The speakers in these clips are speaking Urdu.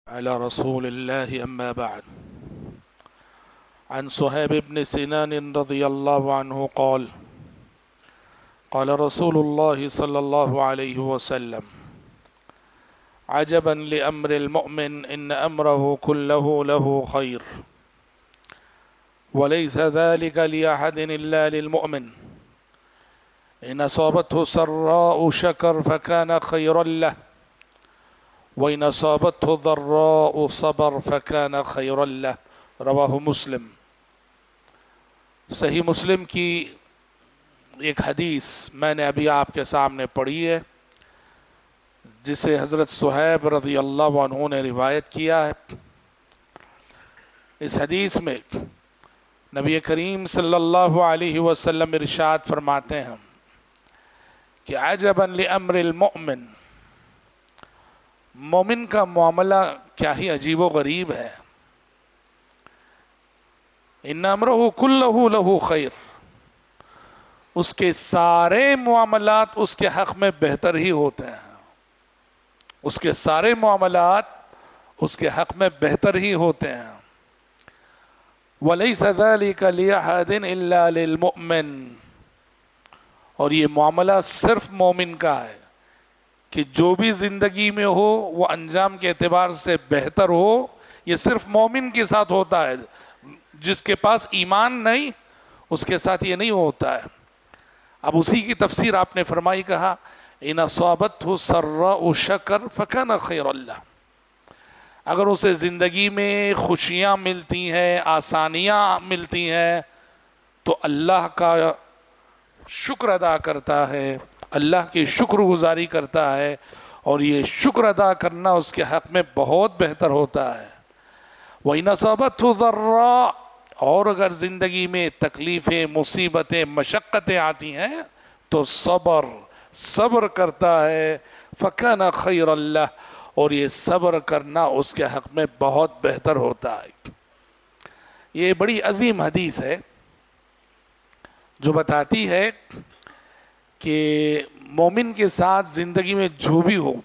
على رسول الله أما بعد. عن صهيب بن سنان رضي الله عنه قال قال رسول الله صلى الله عليه وسلم: عجبا لأمر المؤمن إن أمره كله له خير وليس ذلك لأحد إلا للمؤمن إن أصابته سراء شكر فكان خيرا له وإن أصابته ضراء صبر فكان خيرا له. رواہ مسلم. صحیح مسلم کی ایک حدیث میں نے ابھی آپ کے سامنے پڑھی ہے، جسے حضرت صہیب رضی اللہ عنہ نے روایت کیا ہے. اس حدیث میں نبی کریم صلی اللہ علیہ وسلم ارشاد فرماتے ہیں کہ عجبا لامر المؤمن، مومن کا معاملہ کیا ہی عجیب و غریب ہے. ان امرہ کلہ لہ خیر، اس کے سارے معاملات اس کے حق میں بہتر ہی ہوتے ہیں. اس کے سارے معاملات اس کے حق میں بہتر ہی ہوتے ہیں. وَلَيْسَ ذَلِكَ لِأَحَدٍ إِلَّا لِلْمُؤْمِنِ، اور یہ معاملہ صرف مومن کا ہے کہ جو بھی زندگی میں ہو وہ انجام کے اعتبار سے بہتر ہو. یہ صرف مومن کے ساتھ ہوتا ہے، جس کے پاس ایمان نہیں اس کے ساتھ یہ نہیں ہوتا ہے. اب اسی کی تفسیر آپ نے فرمائی، کہا ان اصابتہ سراء شکر فکان خیر اللہ. اگر اسے زندگی میں خوشیاں ملتی ہیں، آسانیاں ملتی ہیں، تو اللہ کا شکر ادا کرتا ہے، اللہ کی شکر گزاری کرتا ہے، اور یہ شکر ادا کرنا اس کے حق میں بہت بہتر ہوتا ہے. وَإِنْ أَصَابَتْهُ ضَرَّاء، اور اگر زندگی میں تکلیفیں، مصیبتیں، مشقتیں آتی ہیں تو صبر کرتا ہے. فَكَانَ خَيْرًا لَهُ، اور یہ صبر کرنا اس کے حق میں بہت بہتر ہوتا ہے. یہ بڑی عظیم حدیث ہے جو بتاتی ہے کہ مومن کے ساتھ زندگی میں جو بھی ہو،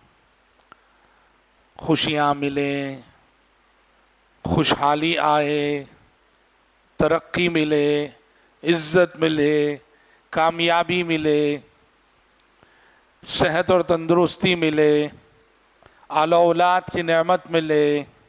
خوشیاں ملیں، خوشحالی آئے، ترقی ملے، عزت ملے، کامیابی ملے، صحت اور تندرستی ملے، اعلی اولاد کی نعمت ملے،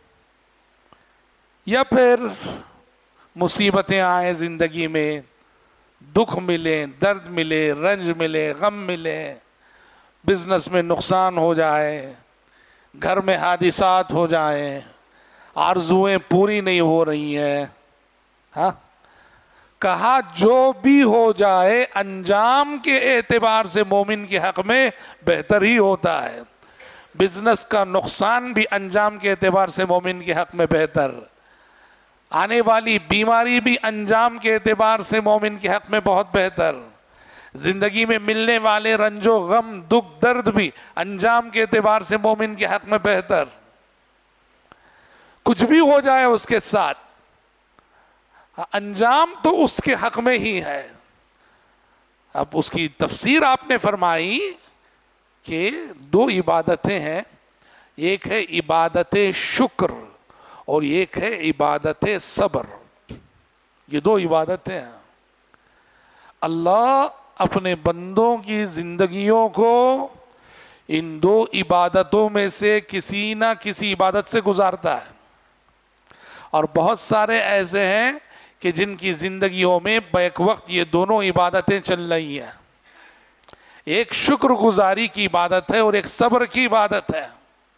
یا پھر مصیبتیں آئیں زندگی میں، دکھ ملے، درد ملے، رنج ملے، غم ملے، بزنس میں نقصان ہو جائے، گھر میں حادثات ہو جائیں، آرزویں پوری نہیں ہو رہی ہیں، ہاں، کہا جو بھی ہو جائے انجام کے اعتبار سے مومن کے حق میں بہتر ہی ہوتا ہے. بزنس کا نقصان بھی انجام کے اعتبار سے مومن کے حق میں بہتر، آنے والی بیماری بھی انجام کے اعتبار سے مومن کے حق میں بہت بہتر، زندگی میں ملنے والے رنج و غم، دکھ درد بھی انجام کے اعتبار سے مومن کے حق میں بہتر. کچھ بھی ہو جائے اس کے ساتھ، انجام تو اس کے حق میں ہی ہے. اب اس کی تفسیر آپ نے فرمائی کہ دو عبادتیں ہیں، ایک ہے عبادت شکر اور ایک ہے عبادت صبر. یہ دو عبادتیں ہیں. اللہ اپنے بندوں کی زندگیوں کو ان دو عبادتوں میں سے کسی نہ کسی عبادت سے گزارتا ہے، اور بہت سارے ایسے ہیں کہ جن کی زندگیوں میں بیک وقت یہ دونوں عبادتیں چل رہی ہیں. ایک شکر گزاری کی عبادت ہے اور ایک صبر کی عبادت ہے.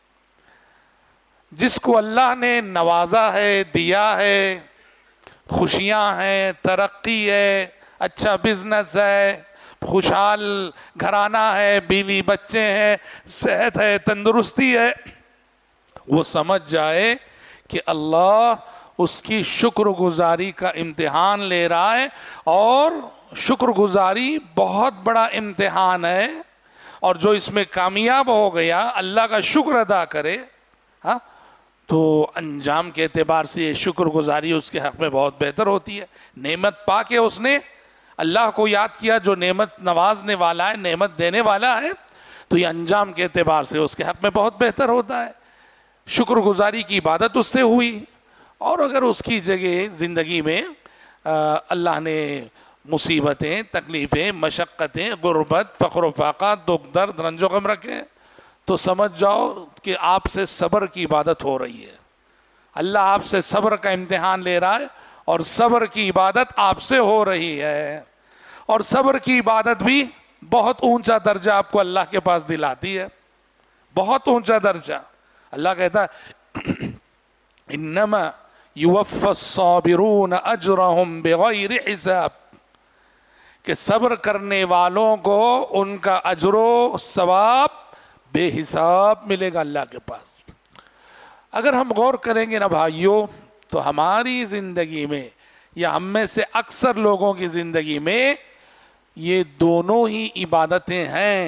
جس کو اللہ نے نوازا ہے، دیا ہے، خوشیاں ہیں، ترقی ہے، اچھا بزنس ہے، خوشحال گھرانہ ہے، بیوی بچے ہیں، صحت ہے، تندرستی ہے، وہ سمجھ جائے کہ اللہ اس کی شکر گزاری کا امتحان لے رہا ہے، اور شکر گزاری بہت بڑا امتحان ہے. اور جو اس میں کامیاب ہو گیا، اللہ کا شکر ادا کرے، ہاں، تو انجام کے اعتبار سے یہ شکر گزاری اس کے حق میں بہت بہتر ہوتی ہے. نعمت پا کے اس نے اللہ کو یاد کیا جو نعمت نوازنے والا ہے، نعمت دینے والا ہے، تو یہ انجام کے اعتبار سے اس کے حق میں بہت بہتر ہوتا ہے. شکر گزاری کی عبادت اس سے ہوئی، اور اگر اس کی جگہ زندگی میں اللہ نے مصیبتیں، تکلیفیں، مشقتیں، غربت، فقر و فاقہ، دکھ درد، رنج و غم رکھے، تو سمجھ جاؤ کہ آپ سے صبر کی عبادت ہو رہی ہے. اللہ آپ سے صبر کا امتحان لے رہا ہے، اور صبر کی عبادت آپ سے ہو رہی ہے. اور صبر کی عبادت بھی بہت اونچا درجہ آپ کو اللہ کے پاس دلاتی ہے، بہت اونچا درجہ. اللہ کہتا ہے انما یوفی الصابرون اجرهم بغیر حساب، کہ صبر کرنے والوں کو ان کا اجر و ثواب بے حساب ملے گا اللہ کے پاس. اگر ہم غور کریں گے نا بھائیوں، تو ہماری زندگی میں یا ہم میں سے اکثر لوگوں کی زندگی میں یہ دونوں ہی عبادتیں ہیں،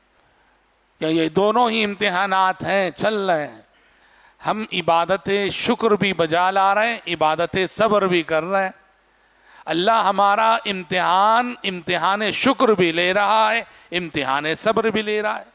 یا یہ دونوں ہی امتحانات ہیں، چل رہے ہیں. ہم عبادت شکر بھی بجا لا رہے ہیں، عبادت صبر بھی کر رہے ہیں. اللہ ہمارا امتحان شکر بھی لے رہا ہے، امتحان صبر بھی لے رہا ہے.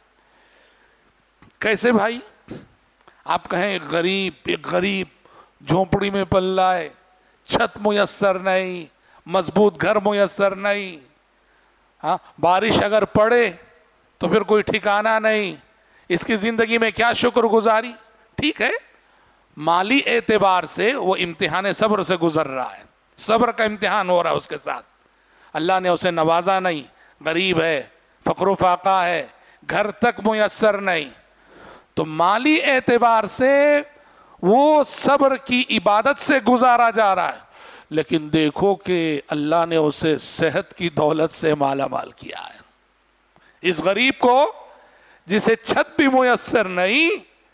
کیسے بھائی؟ آپ کہیں ایک غریب جھونپڑی میں پل رہا ہے، چھت میسر نہیں، مضبوط گھر میسر نہیں، ہاں بارش اگر پڑے تو پھر کوئی ٹھکانہ نہیں، اس کی زندگی میں کیا شکر گزاری؟ ٹھیک ہے، مالی اعتبار سے وہ امتحان صبر سے گزر رہا ہے، صبر کا امتحان ہو رہا ہے اس کے ساتھ. اللہ نے اسے نوازا نہیں، غریب ہے، فقر و فاقہ ہے، گھر تک میسر نہیں، تو مالی اعتبار سے وہ صبر کی عبادت سے گزارا جا رہا ہے. لیکن دیکھو کہ اللہ نے اسے صحت کی دولت سے مالا مال کیا ہے. اس غریب کو جسے چھت بھی میسر نہیں،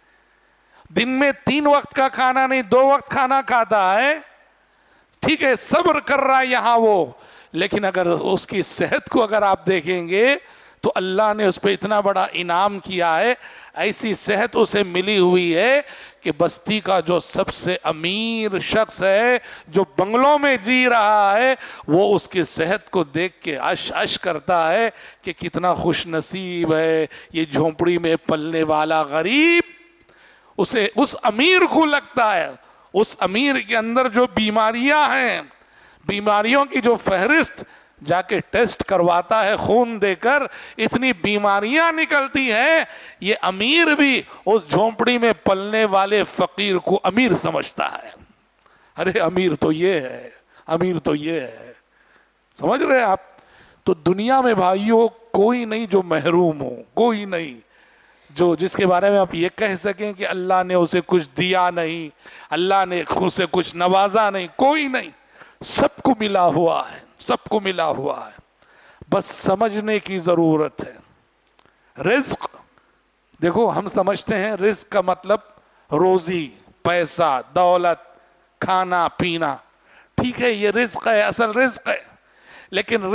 دن میں 3 وقت کا کھانا نہیں 2 وقت کھانا کھاتا ہے، ٹھیک ہے صبر کر رہا ہے یہاں وہ، لیکن اگر اس کی صحت کو اگر آپ دیکھیں گے تو اللہ نے اس پہ اتنا بڑا انعام کیا ہے. ایسی صحت اسے ملی ہوئی ہے کہ بستی کا جو سب سے امیر شخص ہے، جو بنگلوں میں جی رہا ہے، وہ اس کی صحت کو دیکھ کے عش کرتا ہے کہ کتنا خوش نصیب ہے یہ جھونپڑی میں پلنے والا غریب. اسے اس امیر کو لگتا ہے، اس امیر کے اندر جو بیماریاں ہیں، بیماریوں کی جو فہرست جا کے ٹیسٹ کرواتا ہے خون دے کر، اتنی بیماریاں نکلتی ہیں، یہ امیر بھی اس جھونپڑی میں پلنے والے فقیر کو امیر سمجھتا ہے. ارے امیر تو یہ ہے، امیر تو یہ ہے، سمجھ رہے آپ؟ تو دنیا میں بھائیوں کوئی نہیں جو محروم ہو، کوئی نہیں جو جس کے بارے میں آپ یہ کہہ سکیں کہ اللہ نے اسے کچھ دیا نہیں، اللہ نے اسے کچھ نوازا نہیں، کوئی نہیں. سب کو ملا ہوا ہے، سب کو ملا ہوا ہے، بس سمجھنے کی ضرورت ہے. رزق دیکھو، ہم سمجھتے ہیں رزق کا مطلب روزی، پیسہ، دولت، کھانا پینا، ٹھیک ہے یہ رزق ہے، اصل رزق ہے. لیکن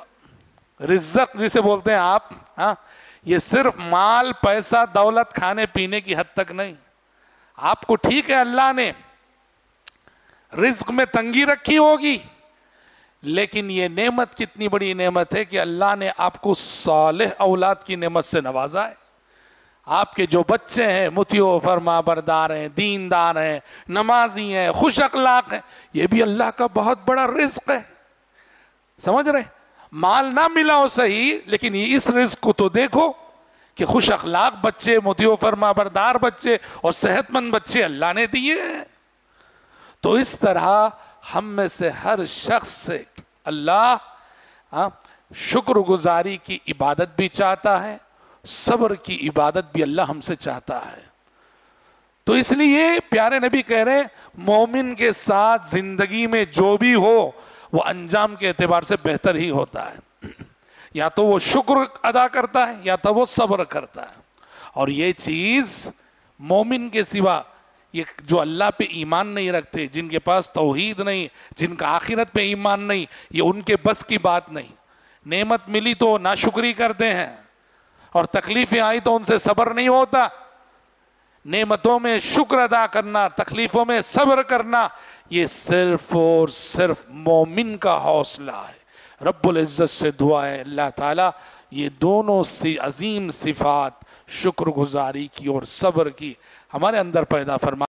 رزق جسے بولتے ہیں آپ، ہاں یہ صرف مال، پیسہ، دولت، کھانے پینے کی حد تک نہیں. آپ کو ٹھیک ہے اللہ نے رزق میں تنگی رکھی ہوگی، لیکن یہ نعمت کتنی بڑی نعمت ہے کہ اللہ نے آپ کو صالح اولاد کی نعمت سے نوازا ہے. آپ کے جو بچے ہیں مطیع فرما بردار ہیں، دیندار ہیں، نمازی ہیں، خوش اخلاق ہیں، یہ بھی اللہ کا بہت بڑا رزق ہے. سمجھ رہے؟ مال نہ ملا ہو صحیح، لیکن اس رزق کو تو دیکھو کہ خوش اخلاق بچے، مطیع فرما بردار بچے اور صحت مند بچے اللہ نے دیے ہیں. تو اس طرح ہم میں سے ہر شخص سے اللہ شکر گزاری کی عبادت بھی چاہتا ہے، صبر کی عبادت بھی اللہ ہم سے چاہتا ہے. تو اس لیے پیارے نبی کہہ رہے ہیں مومن کے ساتھ زندگی میں جو بھی ہو وہ انجام کے اعتبار سے بہتر ہی ہوتا ہے. یا تو وہ شکر ادا کرتا ہے یا تو وہ صبر کرتا ہے. اور یہ چیز مومن کے سوا، یہ جو اللہ پہ ایمان نہیں رکھتے، جن کے پاس توحید نہیں، جن کا آخرت پہ ایمان نہیں، یہ ان کے بس کی بات نہیں. نعمت ملی تو ناشکری کرتے ہیں، اور تکلیفیں آئی تو ان سے صبر نہیں ہوتا. نعمتوں میں شکر ادا کرنا، تکلیفوں میں صبر کرنا، یہ صرف اور صرف مومن کا حوصلہ ہے. رب العزت سے دعا ہے اللہ تعالیٰ یہ دونوں سی عظیم صفات، شکر گزاری کی اور صبر کی، ہمارے اندر پیدا فرما